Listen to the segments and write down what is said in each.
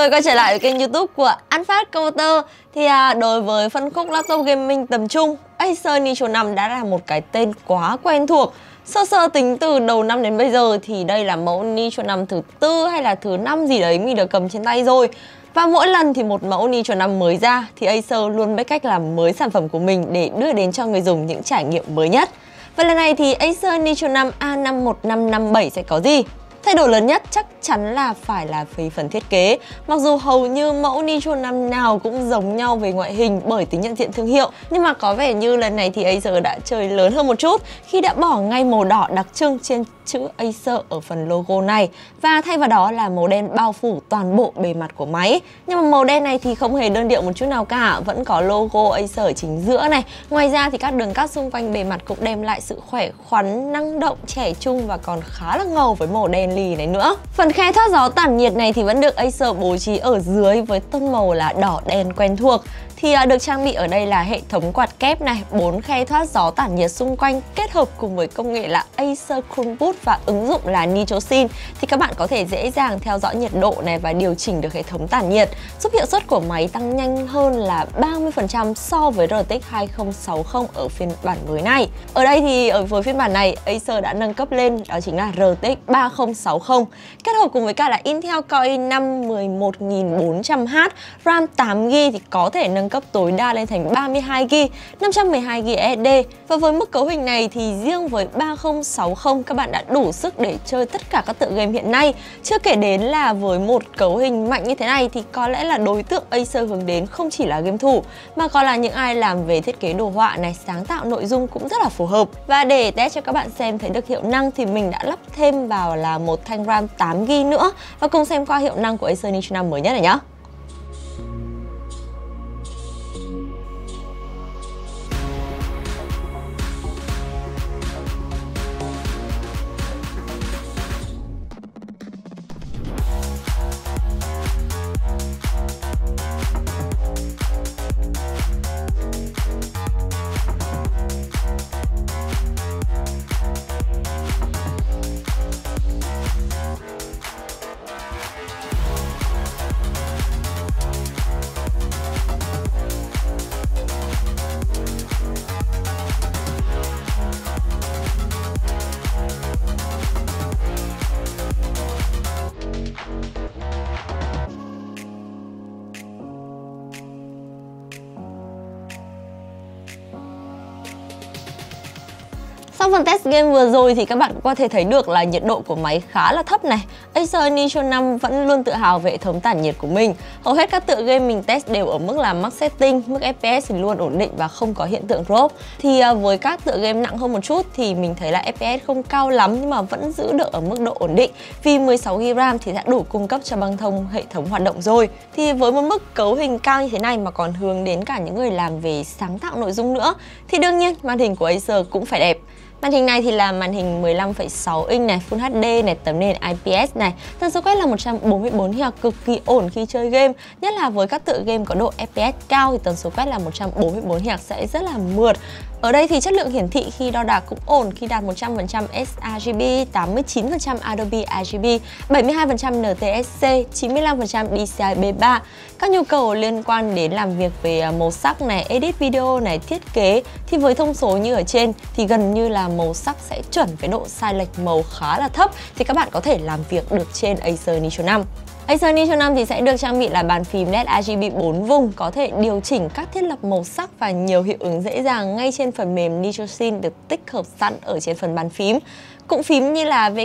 rồi, quay trở lại với kênh YouTube của An Phát Computer. Thì đối với phân khúc laptop gaming tầm trung, Acer Nitro 5 đã là một cái tên quá quen thuộc. Sơ tính từ đầu năm đến bây giờ thì đây là mẫu Nitro 5 thứ 4 hay là thứ 5 gì đấy mình được cầm trên tay rồi. Và mỗi lần thì một mẫu Nitro 5 mới ra thì Acer luôn biết cách làm mới sản phẩm của mình để đưa đến cho người dùng những trải nghiệm mới nhất. Và lần này thì Acer Nitro 5 A51557 sẽ có gì? Thay đổi lớn nhất chắc chắn là phải là về phần thiết kế. Mặc dù hầu như mẫu Nitro 5 nào cũng giống nhau về ngoại hình bởi tính nhận diện thương hiệu, nhưng mà có vẻ như lần này thì Acer đã chơi lớn hơn một chút khi đã bỏ ngay màu đỏ đặc trưng trên chữ Acer ở phần logo này, và thay vào đó là màu đen bao phủ toàn bộ bề mặt của máy. Nhưng mà màu đen này thì không hề đơn điệu một chút nào cả, vẫn có logo Acer ở chính giữa này. Ngoài ra thì các đường cắt xung quanh bề mặt cũng đem lại sự khỏe khoắn, năng động, trẻ trung và còn khá là ngầu với màu đen lì này nữa. Phần khe thoát gió tản nhiệt này thì vẫn được Acer bố trí ở dưới với tông màu là đỏ đen quen thuộc. Thì được trang bị ở đây là hệ thống quạt kép này, 4 khe thoát gió tản nhiệt xung quanh kết hợp cùng với công nghệ là Acer Cool Boot và ứng dụng là Nitrosin, thì các bạn có thể dễ dàng theo dõi nhiệt độ này và điều chỉnh được hệ thống tản nhiệt, giúp hiệu suất của máy tăng nhanh hơn là 30% so với RTX 2060 ở phiên bản mới này. Ở đây thì với phiên bản này Acer đã nâng cấp lên, đó chính là RTX 3060 kết hợp cùng với cả là Intel Core i5 11400H, RAM 8GB thì có thể nâng cấp tối đa lên thành 32GB, 512GB SSD. Và với mức cấu hình này thì riêng với 3060 các bạn đã đủ sức để chơi tất cả các tựa game hiện nay. Chưa kể đến là với một cấu hình mạnh như thế này thì có lẽ là đối tượng Acer hướng đến không chỉ là game thủ mà còn là những ai làm về thiết kế đồ họa này, sáng tạo nội dung cũng rất là phù hợp. Và để test cho các bạn xem thấy được hiệu năng thì mình đã lắp thêm vào là một thanh RAM 8GB nữa, và cùng xem qua hiệu năng của Acer Nitro 5 mới nhất này nhé. Sau phần test game vừa rồi thì các bạn cũng có thể thấy được là nhiệt độ của máy khá là thấp này. Acer Nitro 5 vẫn luôn tự hào về hệ thống tản nhiệt của mình. Hầu hết các tựa game mình test đều ở mức là max setting, mức FPS thì luôn ổn định và không có hiện tượng drop. Thì với các tựa game nặng hơn một chút thì mình thấy là FPS không cao lắm nhưng mà vẫn giữ được ở mức độ ổn định, vì 16GB RAM thì đã đủ cung cấp cho băng thông hệ thống hoạt động rồi. Thì với một mức cấu hình cao như thế này mà còn hướng đến cả những người làm về sáng tạo nội dung nữa thì đương nhiên màn hình của Acer cũng phải đẹp. Màn hình này thì là màn hình 15,6 inch này, Full HD này, tấm nền IPS này, tần số quét là 144 Hz, cực kỳ ổn khi chơi game, nhất là với các tựa game có độ FPS cao thì tần số quét là 144 Hz sẽ rất là mượt. Ở đây thì chất lượng hiển thị khi đo đạc cũng ổn khi đạt 100% sRGB, 89% Adobe RGB, 72% NTSC, 95% DCI-B3. Các nhu cầu liên quan đến làm việc về màu sắc này, edit video này, thiết kế thì với thông số như ở trên thì gần như là màu sắc sẽ chuẩn với độ sai lệch màu khá là thấp, thì các bạn có thể làm việc được trên Acer Nitro 5. Acer Nitro 5 thì sẽ được trang bị là bàn phím LED RGB 4 vùng, có thể điều chỉnh các thiết lập màu sắc và nhiều hiệu ứng dễ dàng ngay trên phần mềm Nitrosin được tích hợp sẵn ở trên phần bàn phím. Cụm phím như là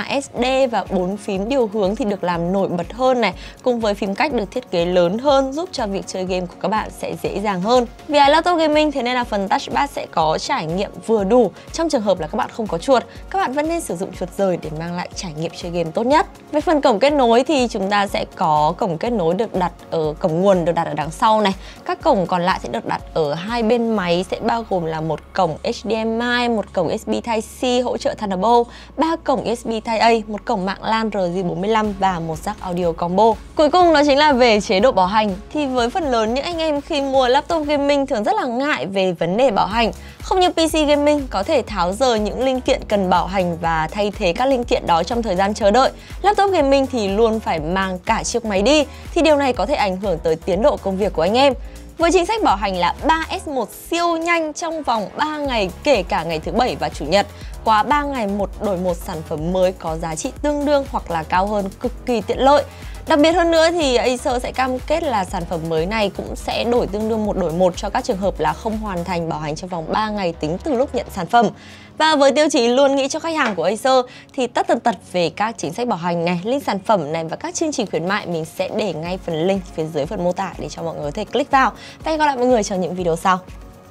WASD và 4 phím điều hướng thì được làm nổi bật hơn này, cùng với phím cách được thiết kế lớn hơn giúp cho việc chơi game của các bạn sẽ dễ dàng hơn. Vì là laptop gaming thế nên là phần touchpad sẽ có trải nghiệm vừa đủ. Trong trường hợp là các bạn không có chuột, các bạn vẫn nên sử dụng chuột rời để mang lại trải nghiệm chơi game tốt nhất. Về phần cổng kết nối thì chúng ta sẽ có cổng kết nối được đặt ở cổng nguồn được đặt ở đằng sau này. Các cổng còn lại sẽ được đặt ở hai bên máy, sẽ bao gồm là một cổng HDMI, một cổng USB Type-C hỗ trợ Thunderbolt, 3 cổng USB Type-A, một cổng mạng LAN RJ45 và một jack audio combo. Cuối cùng đó chính là về chế độ bảo hành. Thì với phần lớn những anh em khi mua laptop gaming thường rất là ngại về vấn đề bảo hành. Không như PC Gaming có thể tháo rời những linh kiện cần bảo hành và thay thế các linh kiện đó trong thời gian chờ đợi. Laptop gaming thì luôn phải mang cả chiếc máy đi, thì điều này có thể ảnh hưởng tới tiến độ công việc của anh em. Với chính sách bảo hành là 3S1 siêu nhanh trong vòng 3 ngày kể cả ngày thứ Bảy và Chủ nhật, quá 3 ngày một đổi một sản phẩm mới có giá trị tương đương hoặc là cao hơn cực kỳ tiện lợi. Đặc biệt hơn nữa thì Acer sẽ cam kết là sản phẩm mới này cũng sẽ đổi tương đương một đổi một cho các trường hợp là không hoàn thành bảo hành trong vòng 3 ngày tính từ lúc nhận sản phẩm. Và với tiêu chí luôn nghĩ cho khách hàng của Acer thì tất tần tật về các chính sách bảo hành này, link sản phẩm này và các chương trình khuyến mại mình sẽ để ngay phần link phía dưới phần mô tả để cho mọi người có thể click vào. Và hẹn gặp lại mọi người trong những video sau.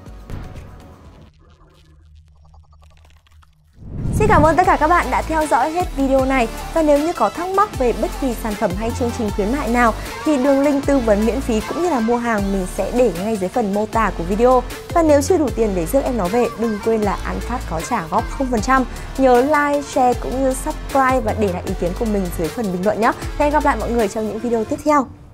Xin cảm ơn tất cả các bạn đã theo dõi hết video này. Và nếu như có thắc mắc về bất kỳ sản phẩm hay chương trình khuyến mại nào thì đường link tư vấn miễn phí cũng như là mua hàng mình sẽ để ngay dưới phần mô tả của video. Và nếu chưa đủ tiền để rước em nó về, đừng quên là An Phát có trả góp 0%. Nhớ like, share cũng như subscribe và để lại ý kiến của mình dưới phần bình luận nhé. Hẹn gặp lại mọi người trong những video tiếp theo.